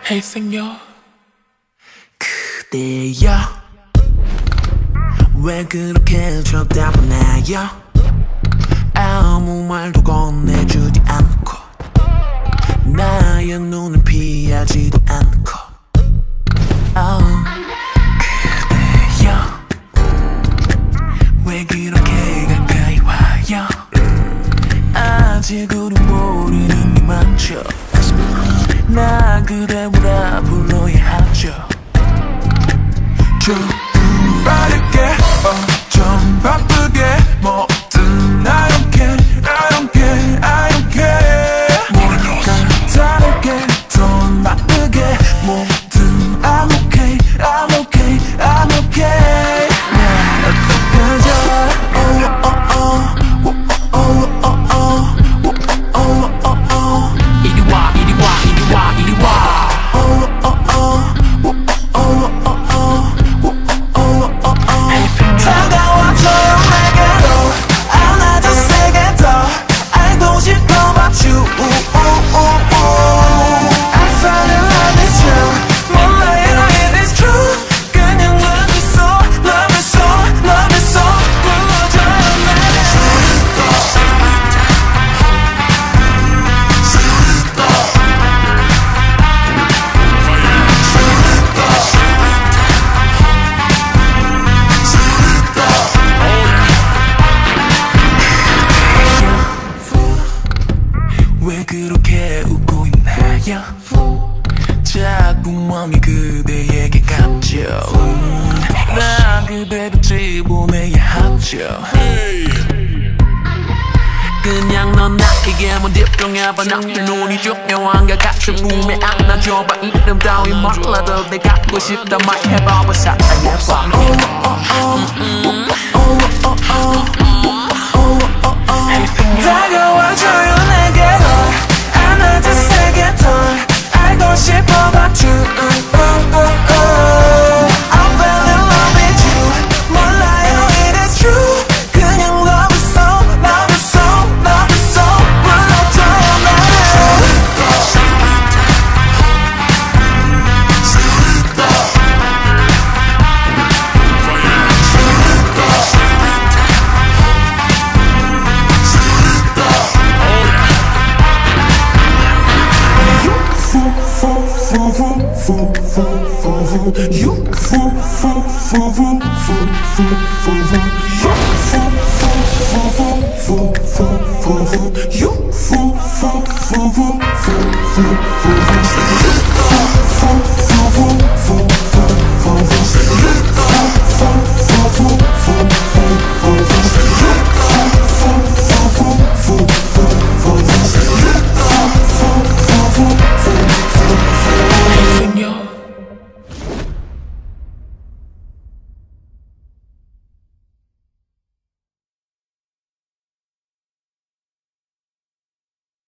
Hey senor 그대여 왜 그렇게 쳐다보나요? 아무 말도 건네주지 않고 나의 눈을 피하지도 않고 그대여 왜 그렇게 가까이 와요? 아직 우리 모르는 게 많죠. 나 그대보다 불러야 하죠. 좀 빠르게 좀 바쁘게 뭐든 I don't care I don't care I don't care 뭔가 다르게 더 나쁘게 뭐든 I'm okay I'm okay I'm okay 나 어떡하죠 이리 와 이리 와 이리 와 이리 와 다가와줘요 내게로 안아줘 세게 더 알고 싶어 about you I fell in love with you 몰라요 it is true 그냥 love it so love it so love it so 불러줘요 왜 그렇게 웃고 있나요? 자꾸 맘이 그대에게 갔죠. 나 그대 같이 보내야 하죠. 그냥 넌 나에게만 집중해봐. 나의 눈이 중요한가 같이 꿈에 안아줘봐. 이름 따위 몰라도 내가 갖고 싶다 말 해봐봐. 사랑해봐. 다가와줘요 내게로 안아줘 세게 더 알고 싶어 about you I fell in love with you 몰라요 it is true 그냥 love it so love it so love it so 불러줘요 나를 You fool, fool, fool, fool, fool, fool, fool, fool.